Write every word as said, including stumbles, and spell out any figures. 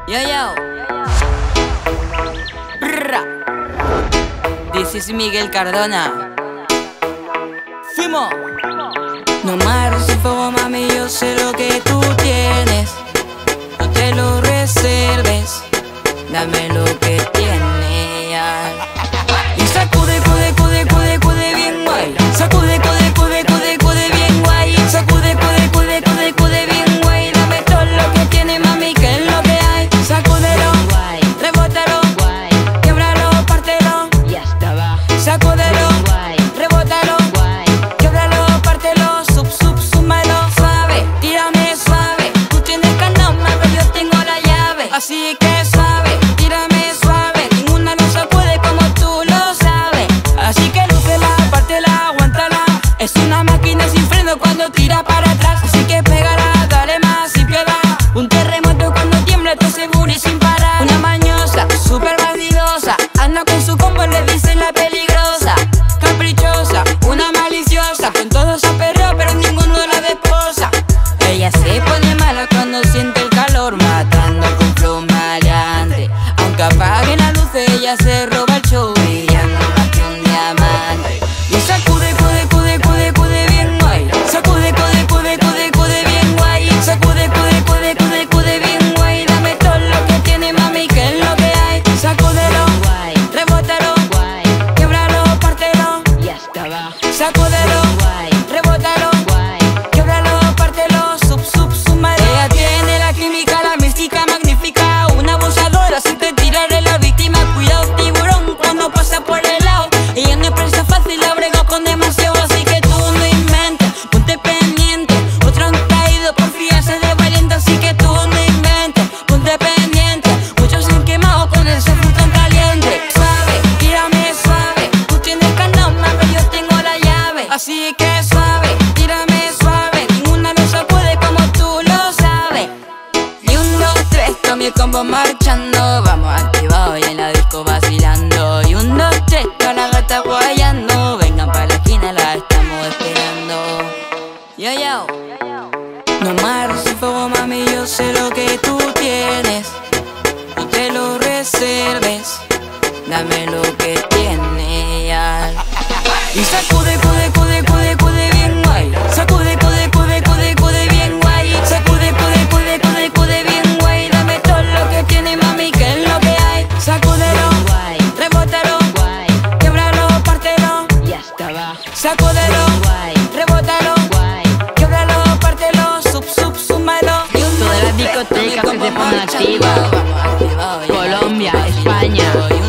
Yo, yo. Brrra. This is Miguel Cardona. Fuimos. No más fuego, mami, yo sé lo que tú tienes. No te lo reserves, dame lo que tienes ya. Y sacude, cude, cude, cude, cude bien guay. Sacude, cude, cude, cude, cude bien guay. Sacude, cude, cude, cude, cude bien guay. Dame todo lo que tiene, mami, que es lo que hay. Sacúdelo, rebótalo, québralo, pártelo y hasta abajo. Sacúdelo, rebótalo, québralo, pártelo, sub, sub, súmalo. Suave, tírame suave. Tú tienes canoma, pero yo tengo la llave. Así que suave, tírame suave. Ninguna lo sacude como tú lo sabes. Así que lúcela, pártela, aguántala. Es una máquina sin freno cuando tira para atrás. Así que pégala, dale más sin piedad. Un terremoto cuando tiembla, te seguro y sin parar. Una mañosa, super bandidosa. Anda con su combo, le dicen la peligrosa. Caprichosa, una maliciosa. Con todos se perreó, pero ninguno la desposa. Ella se pone mala cuando siente el calor, matando con flow maleante. Aunque apaguen la luz, ella se roba el show, brillando más que un diamante. Y sacude, cude, cude, cude, cude bien guay. Sacude, cude, cude, cude, cude bien guay. Sacude, cude, cude, cude, cude bien guay. Dame todo lo que tiene, mami, que es lo que hay. Sacúdelo, rebótalo, québralo, pártelo y hasta abajo. Sacúdelo, rebótalo, québralo, pártelo, sub, sub, súmalo. Ella tiene la química, la mística magnífica. Una abusadora sin te tirarle la víctima. Cuidado, tiburón, cuando pasa por el lado. Ella no es presa fácil, la brega con demasiado. Así que tú no inventes, ponte pendiente. Otros han caído por fiarse de valiente. Así que tú no inventes, ponte pendiente. Muchos se han quemado con el surf tan caliente. Suave, tírame suave. Tú tienes canoma, pero yo tengo la llave. Así que suave, tírame suave. Ninguna lo sacude como tú lo sabes. Y un, dos, tres, con mi combo marchando. Vamos activados y en la disco vacilando. Y un, dos, tres, con la gata guayando. Vengan pa' la esquina, la estamos esperando. Yo, yo. No más fuego, mami, yo sé lo que tú tienes. No te lo reserves, dame lo que tienes ya. Y sacude, cude, cude, cude, cude bien guay. Sacude, cude, cude, cude, cude bien guay. Sacude, cude, cude, cude, cude bien guay. Dame todo lo que tiene, mami, que es lo que hay. Sacúdelo, rebótalo, québralo, pártelo y hasta abajo. Sacúdelo, rebótalo, québralo, pártelo, sub, sub, súmalo. Todas las discotecas que se ponen activas. Colombia, España.